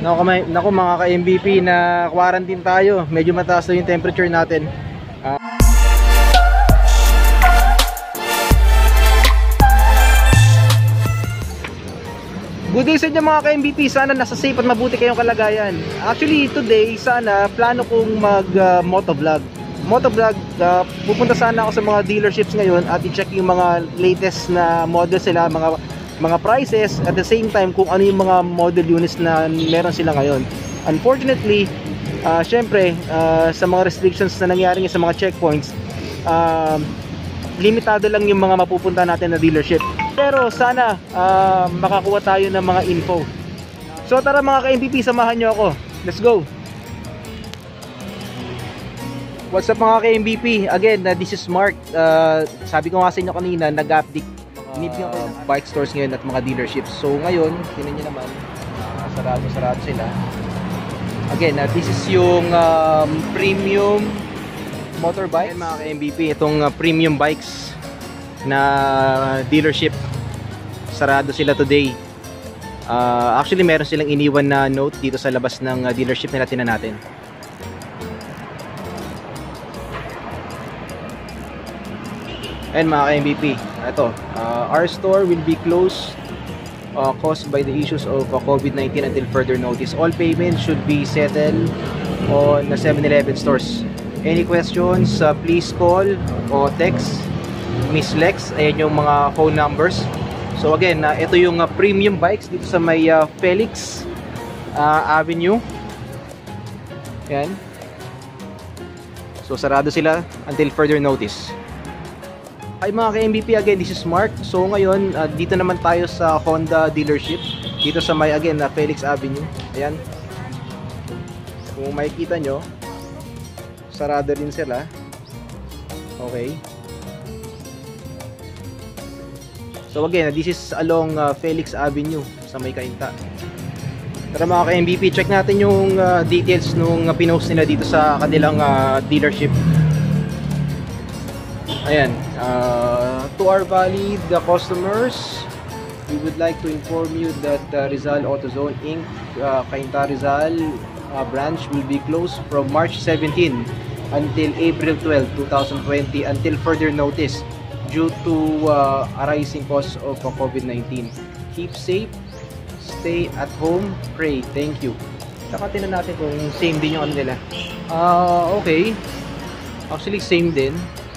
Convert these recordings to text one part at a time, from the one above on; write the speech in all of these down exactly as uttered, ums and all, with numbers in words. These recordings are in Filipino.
Naku, may, naku mga ka-M V P, na quarantine tayo. Medyo mataas na yung temperature natin. Uh, Good day sa inyo mga ka-M V P. Sana nasa safe at mabuti kayong kalagayan. Actually today, sana plano kong mag uh, motovlog. Motovlog, uh, pupunta sana ako sa mga dealerships ngayon at i-check yung mga latest na models sila, mga mga prices, at the same time kung ano yung mga model units na meron sila ngayon. Unfortunately, uh, syempre uh, sa mga restrictions na nangyari sa mga checkpoints, uh, limitado lang yung mga mapupunta natin na dealership. Pero sana uh, makakuha tayo ng mga info. So tara mga ka-M V P, samahan nyo ako. Let's go! What's up mga ka-M V P? Again, uh, this is Mark. Uh, sabi ko nga sa inyo kanina, nag-update uh, bike stores ngayon at mga dealerships. So ngayon, tinan nyo naman, uh, sarado-sarado sila. Again, uh, this is yung um, premium motorbike. Mga ka-M V P, itong uh, premium bikes na dealership, sarado sila today. Uh, actually, meron silang iniwan na note dito sa labas ng uh, dealership nila. Tinan natin. And mga ka-M V P, ito, uh, our store will be closed uh, caused by the issues of uh, COVID nineteen until further notice. All payments should be settled on the seven eleven stores. Any questions, uh, please call o text Miss Lex. Ayan yung mga phone numbers. So again, uh, ito yung uh, premium bikes dito sa may uh, Felix uh, Avenue. Ayan. So sarado sila until further notice. Hi mga ka-M V P, again this is Mark. So ngayon uh, dito naman tayo sa Honda dealership dito sa may again na uh, Felix Avenue. Ayan, kung makikita nyo, sarado rin sila. Okay, so again, this is along uh, Felix Avenue sa may Cainta. Tara mga ka-M V P, check natin yung uh, details nung uh, pinost nila dito sa kanilang uh, dealership. Ayan, uh, to our valid the customers, we would like to inform you that uh, Rizal AutoZone Incorporated. Uh, Cainta Rizal uh, branch will be closed from March seventeenth until April twelfth, two thousand twenty until further notice due to uh, arising cause of uh, COVID nineteen. Keep safe, stay at home, pray, thank you. Saka tinan natin kung same din yung ano nila. Uh, okay, actually same din.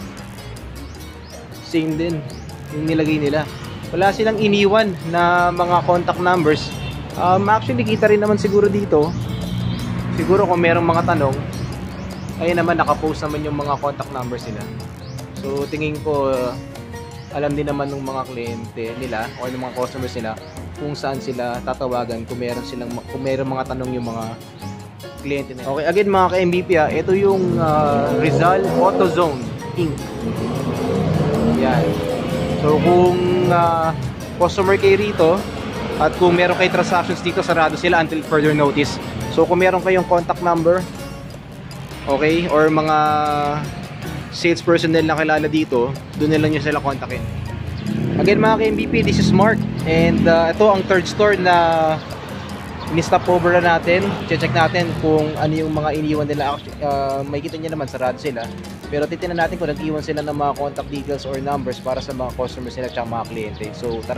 Same din yung nilagay nila. Wala silang iniwan na mga contact numbers. Um, actually kita rin naman siguro dito, siguro kung merong mga tanong, ayun naman, nakapost naman yung mga contact numbers nila. So tingin ko uh, alam din naman ng mga kliyente nila o ng mga customers nila kung saan sila tatawagan kung meron silang, kung meron mga tanong yung mga kliyente nila. Okay, again mga ka-M V P, ah, ito yung uh, Rizal AutoZone Incorporated. Yan. So kung uh, customer kayo rito at kung meron kayo transactions dito, sarado sila until further notice. So kung meron kayong contact number, okay, or mga sales personnel na kilala dito, doon na lang nyo sila kontakin. Again mga ka-M V P, this is Mark, and uh, ito ang third store na in-stop over na natin. Check natin kung ano yung mga iniwan nila. Uh, may kita nyo naman, sarado sila. Pero titinan natin kung nag-iwan sila ng mga contact details or numbers para sa mga customers nila at mga kliyente. So tara.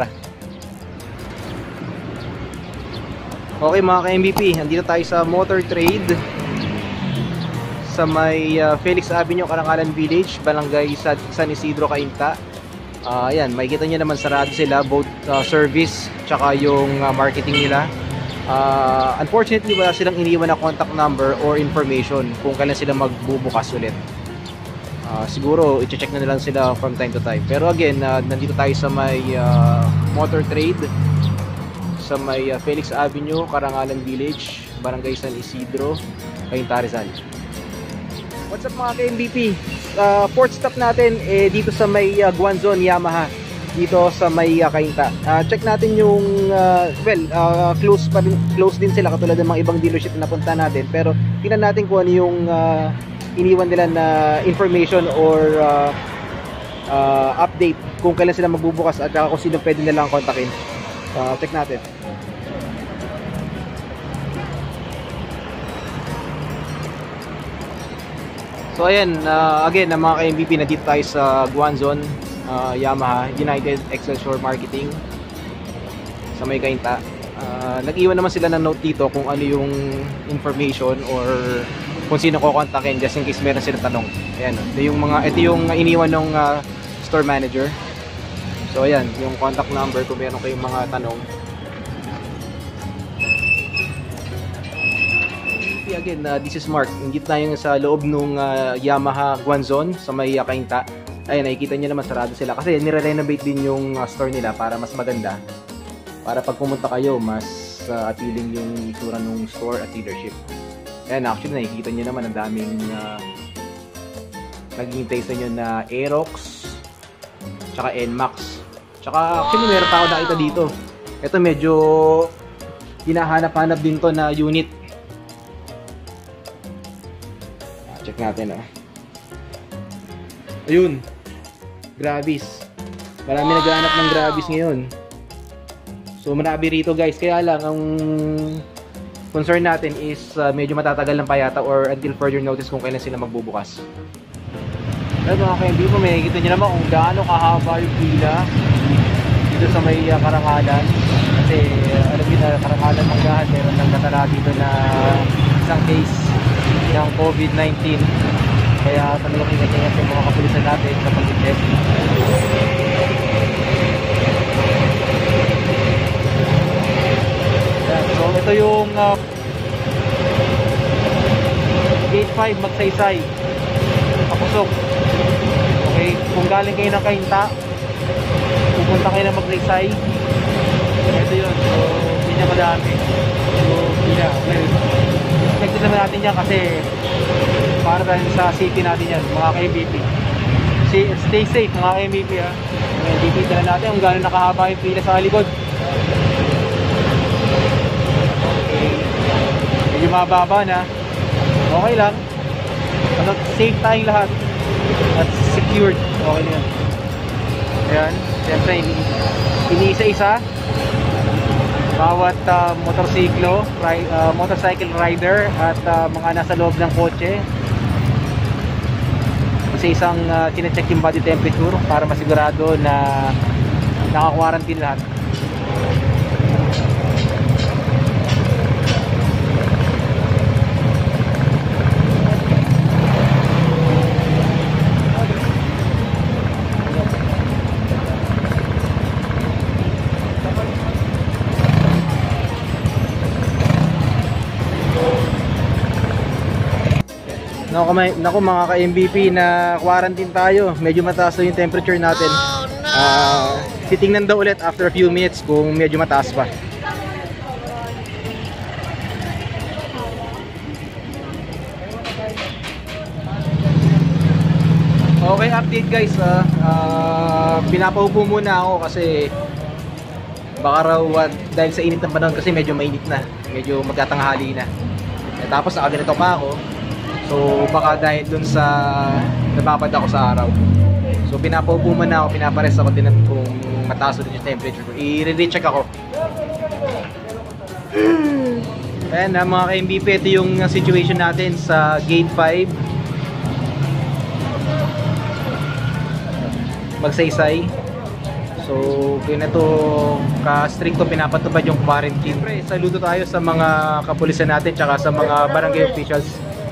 Okay mga ka-M V P, andito tayo sa Motor Trade sa may uh, Felix Avenue, Karangalan Village, Barangay San Isidro, Cainta. Uh, ayan, makikita nyo naman sarado sila, both uh, service tsaka yung uh, marketing nila. Uh, unfortunately, wala silang iniwan na contact number or information kung kailan sila magbubukas ulit. Uh, siguro i-check na lang sila from time to time. Pero again, uh, nandito tayo sa may uh, Motor Trade sa may uh, Felix Avenue, Karangalan Village, Barangay San Isidro, Cainta, Rizal. What's up mga ka-M V P? Uh, fourth stop natin eh, dito sa may uh, Guanzon Yamaha, dito sa may uh, Cainta. Uh, check natin yung uh, well, uh, close pa din, close din sila katulad ng mga ibang dealership na napunta natin. Pero tingnan natin kung ano yung uh, iniwan nila na information or uh, uh, update kung kailan sila magbubukas at kung sino pwede nilang kontakin. Uh, check natin. So ayan, uh, again, na mga ka-M V P, nandito tayo sa Guanzon, uh, Yamaha, United Excelsior Marketing sa may Cainta. Uh, nag-iwan naman sila ng note dito kung ano yung information or kung sino ko kontakin just in case meron silang tanong. Ayan, ito yung mga, ito yung iniwan ng uh, store manager. So ayan, yung contact number kung meron kayong mga tanong. Again, uh, this is Mark. Ingit tayo sa loob ng uh, Yamaha Guanzon sa may uh, Cainta. Ayun, nakikita nyo naman sarado sila kasi nire-renovate din yung uh, store nila para mas maganda. Para pag pumunta kayo, mas uh, appealing yung itsura ng store at dealership. Ayan, actually nakikita nyo naman ang daming uh, naghihintay sa inyo na Aerox tsaka N MAX. Tsaka actually meron pa ako nakita dito. Ito medyo hinahanap-hanap din to na unit. Check natin, oh. Ayun, Gravis. Marami naghahanap ng Gravis ngayon. So marami rito guys, kaya lang ang concern natin is uh, medyo matatagal ng payata or until further notice kung kailan sila magbubukas. Pero mga ka-M V P, may nakikita nyo naman kung gaano kahaba yung pila dito sa may uh, Karangalan. Kasi uh, alam nyo na, Karangalan Manggahan, meron ng natala dito na isang case ng COVID nineteen. Kaya talagang ingat-ingat yung mga kapulisan natin sa pag-check. So ito yung uh, gate five Magsaysay, Kapusok. Okay, kung galing kayo ng Cainta, pupunta kayo ng Magsaysay, ito yun. So hindi na madami. So hindi na okay. Expected naman natin yan kasi para dahil sa safety natin yan, mga ka-M V P. Stay safe mga ka-M V P, ha. Dikita na natin kung gano'n nakahaba yung pila sa likod. Okay. Medyo mababa na. Okay lang. Ano, safe tayong lahat. At secured. Okay na yan. Ayan. Siyempre, iniisa-isa. Bawat uh, motorsiklo, ri uh, motorcycle rider at uh, mga nasa loob ng kotse. Kasi isang uh, tine-check yung body temperature para masigurado na naka-quarantine lahat. Naku, naku mga ka-M V P, na quarantine tayo. Medyo mataas yung temperature natin. Oh, no! uh, Titingnan daw ulit after a few minutes kung medyo mataas pa. Okay, update guys. uh, uh, Pinapaupo muna ako kasi baka raw uh, dahil sa init ng panahon, kasi medyo mainit na, medyo magkatanghali na. Eh, tapos nakaganito pa ako. So baka dahil dun sa nababad ako sa araw. So pinapaupo muna ako, pinapares ako din kung mataas din yung temperature ko. I-recheck ako. Ayan na mga ka-M V P, ito yung situation natin sa gate five Magsaysay. So ganito ka-stricto pinapatupad yung quarantine. Siyempre, saludo tayo sa mga kapulisan natin tsaka sa mga barangay officials.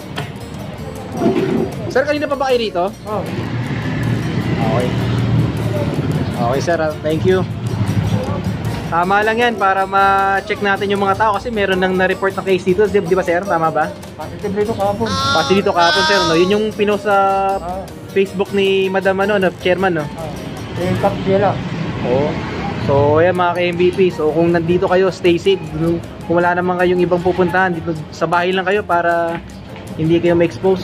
Sir, kanina pa ba kayo rito? Oo. Oh. Okay. Okay sir, thank you. Tama lang yan para ma-check natin yung mga tao kasi meron nang na-report na case dito, di, di ba sir? Tama ba? Positive dito kahapon. Positive dito kahapon sir, no? Yun yung pinost sa ah. Facebook ni Madam ano, no? Chairman, no? Ah. Yung top sila. Oo. So ayan mga ka-M V P, so kung nandito kayo, stay safe. Kung wala naman kayong ibang pupuntahan, dito sa bahay lang kayo para hindi kayo ma-expose.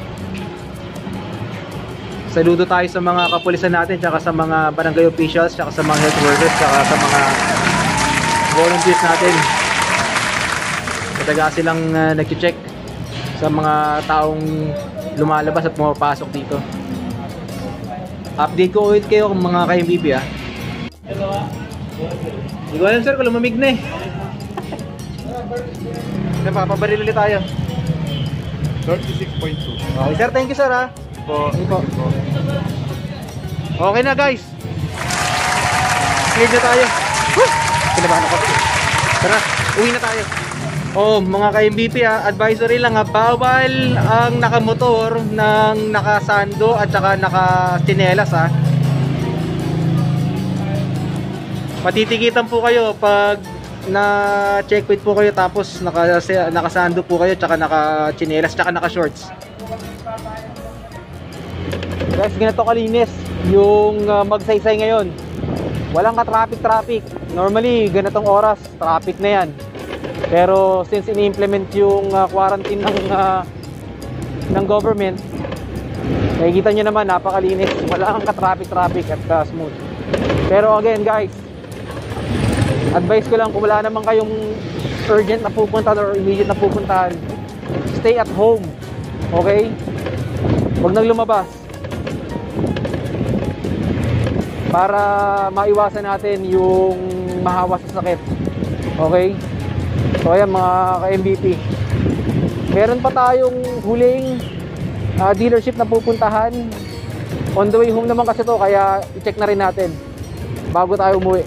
Saludo tayo sa mga kapulisan natin, tsaka sa mga barangay officials, tsaka sa mga health workers, tsaka sa mga volunteers natin. Mataga silang uh, nag-check sa mga taong lumalabas at pumapasok dito. Update ko ulit kayo kung mga ka-M V P, ah. Hindi ko alam sir kung lumamig na eh. Napapabaril ulit tayo. So thirty-six point two. Okay sir, thank you sir ha. Po. Thank you po. Okay na guys. Clear na tayo. Woo! Kinabahan ako. Tara, uwi na tayo. Oh, mga ka-M V P ha, advisory lang ha, bawal ang nakamotor ng nakasando at saka nakastinelas ha. Matitikitan po kayo pag na checkpoint po kayo tapos naka, nakasando po kayo tsaka naka-chinelas tsaka naka-shorts. Guys, ganito kalinis yung uh, magsaysay ngayon. Walang ka-traffic-traffic. Normally, ganitong oras, traffic na yan. Pero since ini-implement yung uh, quarantine ng, uh, ng government, nakikita nyo naman, napakalinis. Walang ka-traffic-traffic at uh, smooth. Pero again guys, advice ko lang, kung wala naman kayong urgent na pupuntahan or immediate na pupuntahan, stay at home. Okay? Huwag nang lumabas. Para maiwasan natin yung mahawa sa sakit. Okay? So ayan mga ka-M V P, meron pa tayong huling uh, dealership na pupuntahan. On the way home naman kasi to, kaya i-check na rin natin bago tayo umuwi.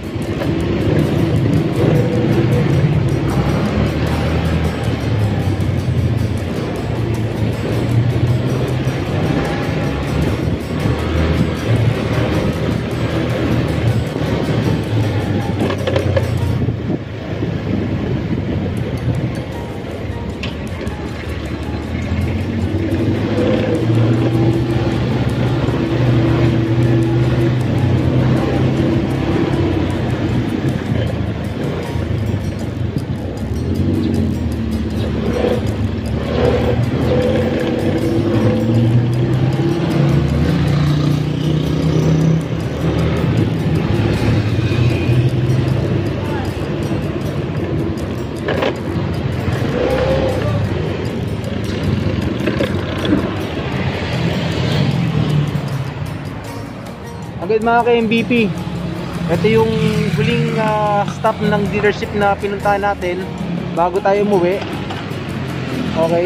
Agad mga ka-M V P, ito yung huling uh, stop ng dealership na pinuntahan natin bago tayo umuwi. Okay,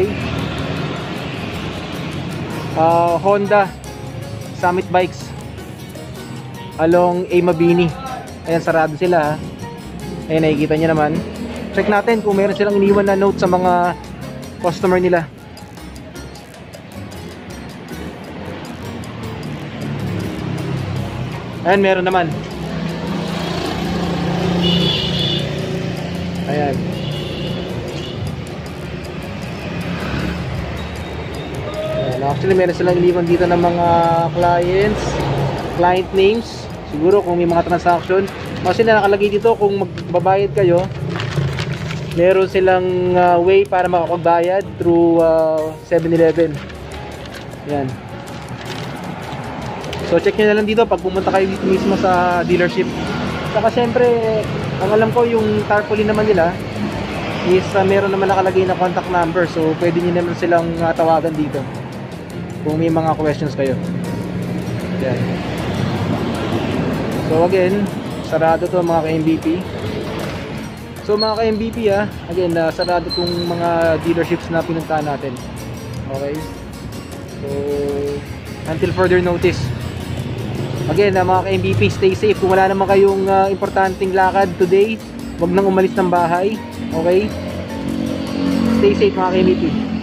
uh, Honda Summit Bikes along A Mabini. Ayan, sarado sila ha. Ayan, nakikita nyo naman. Check natin kung meron silang iniwan na note sa mga customer nila. Ayan, meron naman. Ayan. Ayan. Actually, meron silang iniwan dito ng mga clients, client names. Siguro kung may mga transaction. Kasi na nakalagay dito kung magbabayad kayo, meron silang uh, way para makapagbayad through uh, seven eleven. Ayan. So check nyo na lang dito pag pumunta kayo dito mismo sa dealership. Saka syempre, ang alam ko yung tarpaulin naman nila is uh, meron naman nakalagay na contact number. So pwede nyo naman silang uh, tawagan dito kung may mga questions kayo. Yan. So again, sarado to mga ka-M V P. So mga ka-M V P ah, again, uh, sarado tong mga dealerships na pinuntahan natin. Okay? So until further notice. Again, uh, mga ka-M V P, stay safe. Kung wala naman kayong uh, importanteng lakad today, wag nang umalis ng bahay. Okay? Stay safe mga ka-M V P.